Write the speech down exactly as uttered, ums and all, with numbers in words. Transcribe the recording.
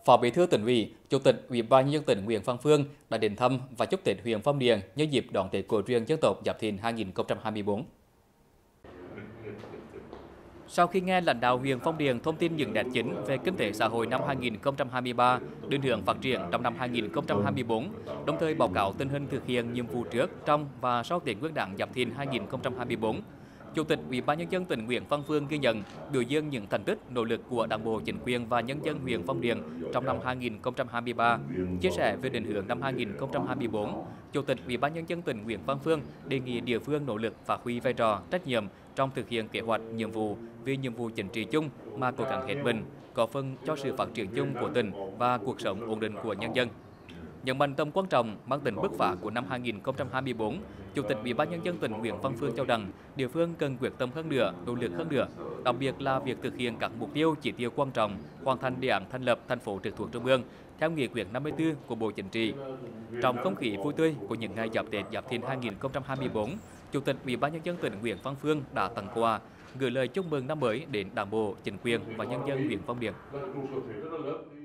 Phó Bí thư Tỉnh ủy, Chủ tịch Ủy ban nhân dân tỉnh Nguyễn Văn Phương đã đến thăm và chúc Tết huyện Phong Điền nhân dịp đón Tết cổ truyền dân tộc Giáp Thìn hai nghìn không trăm hai mươi tư. Sau khi nghe lãnh đạo huyện Phong Điền thông tin những nét chính về kinh tế xã hội năm hai nghìn không trăm hai mươi ba, định hướng phát triển trong năm hai nghìn không trăm hai mươi tư, đồng thời báo cáo tình hình thực hiện nhiệm vụ trước, trong và sau Tết Nguyên đán Giáp Thìn hai nghìn không trăm hai mươi tư, Chủ tịch Ủy ban nhân dân tỉnh Nguyễn Văn Phương ghi nhận, biểu dương những thành tích, nỗ lực của Đảng bộ, chính quyền và nhân dân huyện Phong Điền trong năm hai nghìn không trăm hai mươi ba. Chia sẻ về định hướng năm hai nghìn không trăm hai mươi tư, Chủ tịch Ủy ban nhân dân tỉnh Nguyễn Văn Phương đề nghị địa phương nỗ lực phát huy vai trò, trách nhiệm trong thực hiện kế hoạch, nhiệm vụ vì nhiệm vụ chính trị chung mà cố gắng hết mình, góp phần cho sự phát triển chung của tỉnh và cuộc sống ổn định của nhân dân. Nhấn mạnh tầm quan trọng mang tính bứt phá của năm hai nghìn không trăm hai mươi tư, Chủ tịch Ủy ban nhân dân tỉnh Nguyễn Văn Phương cho rằng địa phương cần quyết tâm hơn nữa, nỗ lực hơn nữa, đặc biệt là việc thực hiện các mục tiêu, chỉ tiêu quan trọng, hoàn thành đề án thành lập thành phố trực thuộc trung ương theo nghị quyết năm mươi tư của Bộ Chính trị. Trong không khí vui tươi của những ngày Giáp Tết Giáp Thìn hai nghìn không trăm hai mươi tư, Chủ tịch Ủy ban nhân dân tỉnh Nguyễn Văn Phương đã tặng quà, gửi lời chúc mừng năm mới đến Đảng bộ, chính quyền và nhân dân huyện Phong Điền.